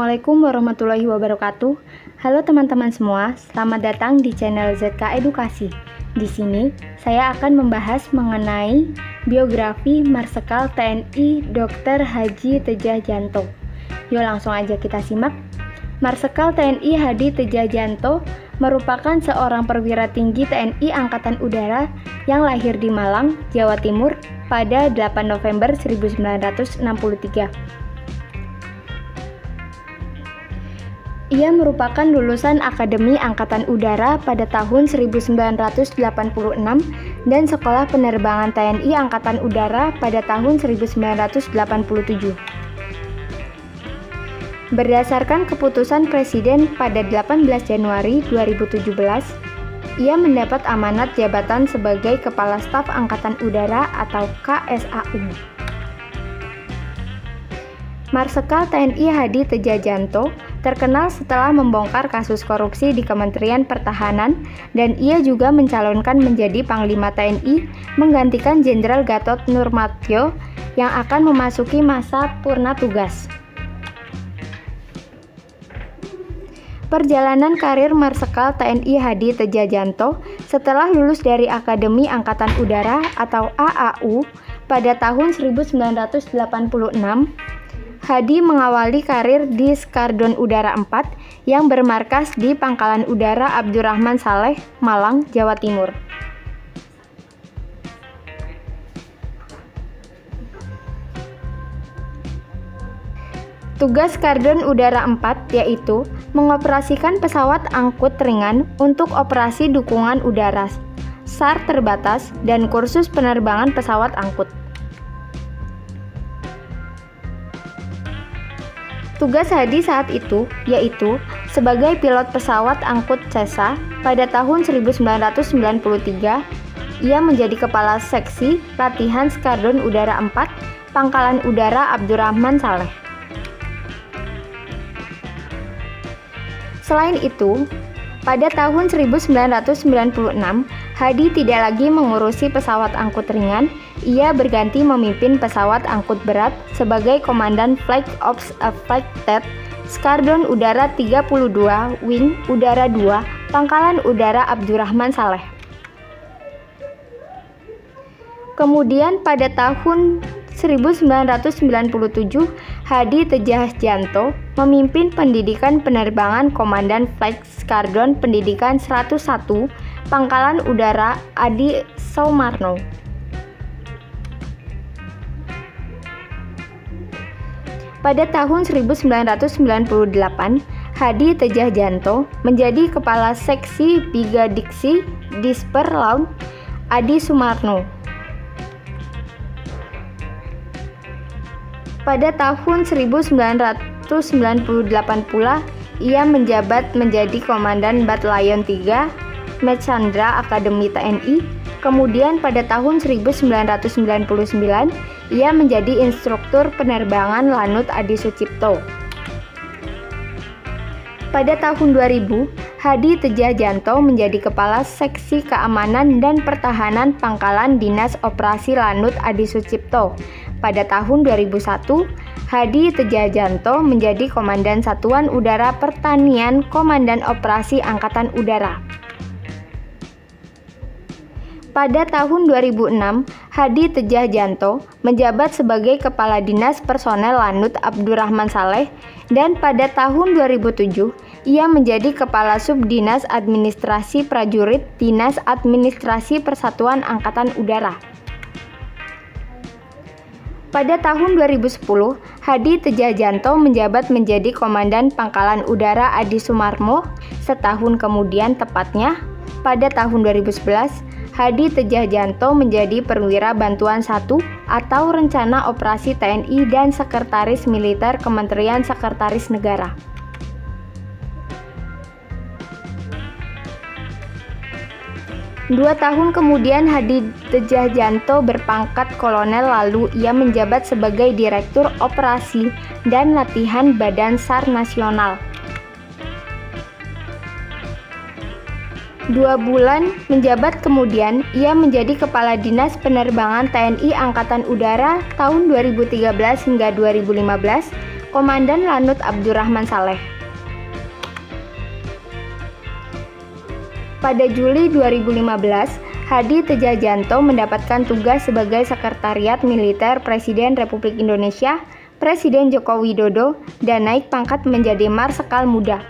Assalamualaikum warahmatullahi wabarakatuh. Halo teman-teman semua, selamat datang di channel ZK Edukasi. Di sini, saya akan membahas mengenai biografi Marsekal TNI Dr. Haji Tedjah Djanto. Yuk langsung aja kita simak. Marsekal TNI Hadi Tedjah Djanto merupakan seorang perwira tinggi TNI Angkatan Udara yang lahir di Malang, Jawa Timur pada 8 November 1963. Ia merupakan lulusan Akademi Angkatan Udara pada tahun 1986 dan Sekolah Penerbangan TNI Angkatan Udara pada tahun 1987. Berdasarkan keputusan Presiden pada 18 Januari 2017, ia mendapat amanat jabatan sebagai Kepala Staf Angkatan Udara atau KSAU. Marsekal TNI Hadi Tedjah Djanto terkenal setelah membongkar kasus korupsi di Kementerian Pertahanan dan ia juga mencalonkan menjadi Panglima TNI menggantikan Jenderal Gatot Nurmantyo yang akan memasuki masa purna tugas. Perjalanan karir Marsekal TNI Hadi Tedjah Djanto setelah lulus dari Akademi Angkatan Udara atau AAU pada tahun 1986, Hadi mengawali karir di Skadron Udara 4 yang bermarkas di Pangkalan Udara Abdurrahman Saleh, Malang, Jawa Timur. Tugas Skadron Udara 4 yaitu mengoperasikan pesawat angkut ringan untuk operasi dukungan udara, SAR terbatas, dan kursus penerbangan pesawat angkut. Tugas Hadi saat itu yaitu sebagai pilot pesawat angkut CESA pada tahun 1993. Ia menjadi kepala seksi latihan Skadron Udara 4 Pangkalan Udara Abdurrahman Saleh. Selain itu, pada tahun 1996, Hadi tidak lagi mengurusi pesawat angkut ringan. Ia berganti memimpin pesawat angkut berat sebagai Komandan Flight Ops Affected Skadron Udara 32 Wing Udara 2 Pangkalan Udara Abdurrahman Saleh. Kemudian pada tahun 1997, Hadi Tedjah Djanto memimpin pendidikan penerbangan Komandan Flight Skadron Pendidikan 101 Pangkalan Udara Adi Sumarno. Pada tahun 1998, Hadi Tedjah Djanto menjadi Kepala Seksi Brigadiksi Disper Laut Adi Sumarno. Pada tahun 1998 pula, ia menjabat menjadi Komandan Batalion 3 Medsandra Akademi TNI. Kemudian pada tahun 1999, ia menjadi instruktur penerbangan Lanut Adi Sucipto. Pada tahun 2000, Hadi Tedjah Djanto menjadi Kepala Seksi Keamanan dan Pertahanan Pangkalan Dinas Operasi Lanut Adi Sucipto. Pada tahun 2001, Hadi Tedjah Djanto menjadi Komandan Satuan Udara Pertanian Komandan Operasi Angkatan Udara. Pada tahun 2006, Hadi Tedjah Djanto menjabat sebagai Kepala Dinas Personel Lanut Abdurrahman Saleh dan pada tahun 2007, ia menjadi Kepala Subdinas Administrasi Prajurit Dinas Administrasi Persatuan Angkatan Udara. Pada tahun 2010, Hadi Tedjah Djanto menjabat menjadi Komandan Pangkalan Udara Adi Sumarmo. Setahun kemudian tepatnya, pada tahun 2011, Hadi Tedjah Djanto menjadi Perwira Bantuan 1 atau Rencana Operasi TNI dan Sekretaris Militer Kementerian Sekretaris Negara. Dua tahun kemudian Hadi Tedjah Djanto berpangkat kolonel lalu ia menjabat sebagai Direktur Operasi dan Latihan Badan SAR Nasional. 2 bulan menjabat kemudian, ia menjadi Kepala Dinas Penerbangan TNI Angkatan Udara tahun 2013 hingga 2015. Komandan Lanut Abdurrahman Saleh. Pada Juli 2015, Hadi Tejajanto mendapatkan tugas sebagai Sekretariat Militer Presiden Republik Indonesia, Presiden Joko Widodo, dan naik pangkat menjadi Marsekal Muda.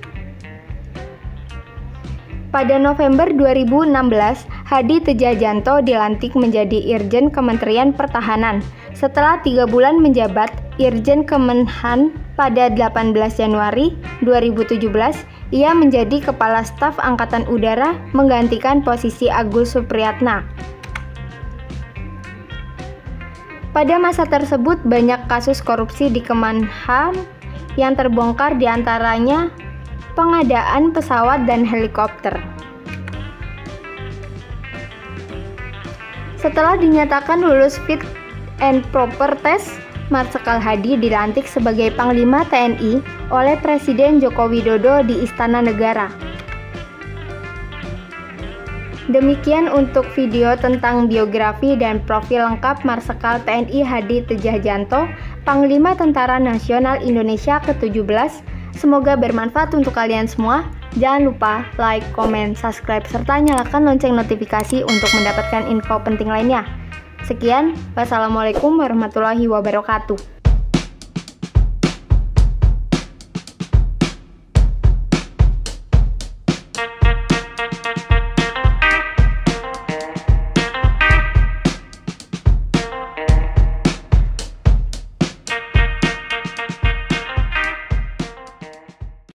Pada November 2016, Hadi Tejajanto dilantik menjadi Irjen Kementerian Pertahanan. Setelah 3 bulan menjabat Irjen Kemenhan pada 18 Januari 2017, ia menjadi Kepala Staf Angkatan Udara menggantikan posisi Agus Supriyatna. Pada masa tersebut banyak kasus korupsi di Kemenhan yang terbongkar, diantaranya pengadaan pesawat dan helikopter. Setelah dinyatakan lulus fit and proper test, Marsekal Hadi dilantik sebagai Panglima TNI oleh Presiden Joko Widodo di Istana Negara. Demikian untuk video tentang biografi dan profil lengkap Marsekal TNI Hadi Tejajanto, Panglima Tentara Nasional Indonesia ke-17. Semoga bermanfaat untuk kalian semua. Jangan lupa like, komen, subscribe, serta nyalakan lonceng notifikasi untuk mendapatkan info penting lainnya. Sekian, wassalamualaikum warahmatullahi wabarakatuh.